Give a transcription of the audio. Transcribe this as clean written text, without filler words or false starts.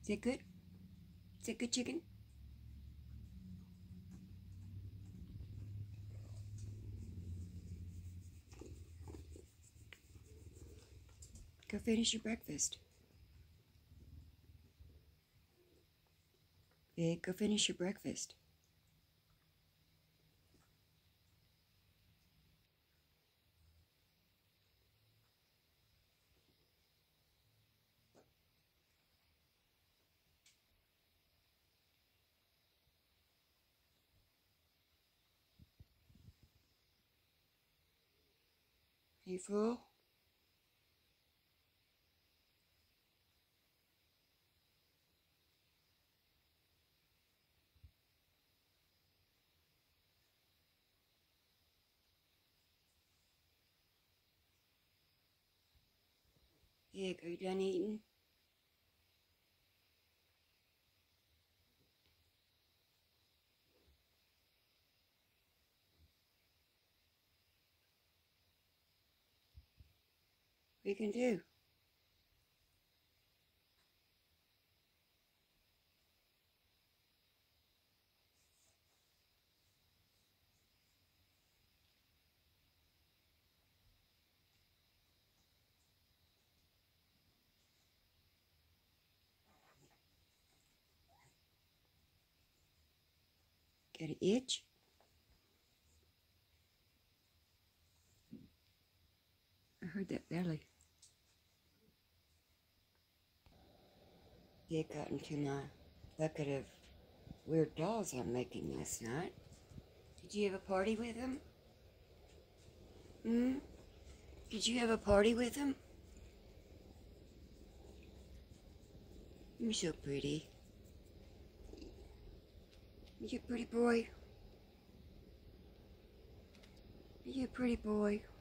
Is that good? Is that good, chicken? Go finish your breakfast. Big, go finish your breakfast. Are you full? Big, are you done eating? What you can do? Got an itch? I heard that belly. It got into my bucket of weird dolls I'm making last night. Did you have a party with them? Hmm? Did you have a party with them? You're so pretty. You're a pretty boy. You're a pretty boy.